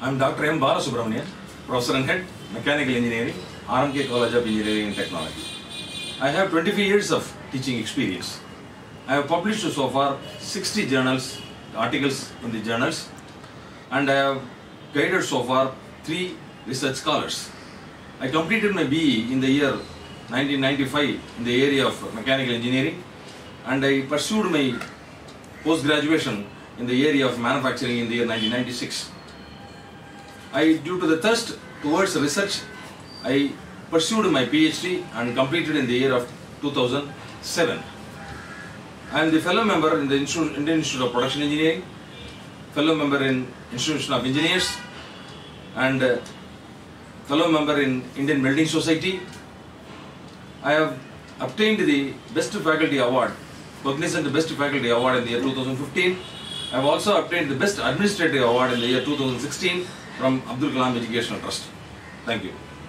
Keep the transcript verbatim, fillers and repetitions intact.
I am Doctor M Balasubramanian, Professor and Head, Mechanical Engineering, R M K College of Engineering and Technology. I have twenty-five years of teaching experience. I have published so far sixty journals, articles in the journals, and I have guided so far three research scholars. I completed my B E in the year nineteen ninety-five in the area of mechanical engineering, and I pursued my post-graduation in the area of manufacturing in the year nineteen ninety-six. I, due to the thirst towards research, I pursued my PhD and completed in the year of two thousand seven. I am the fellow member in the Indian Institute of Production Engineering, fellow member in Institution of Engineers, and uh, fellow member in Indian Building Society. I have obtained the Best Faculty Award, cognizant Best Faculty Award in the year two thousand fifteen. I have also obtained the Best Administrative Award in the year two thousand sixteen from Abdul Kalam Educational Trust. Thank you.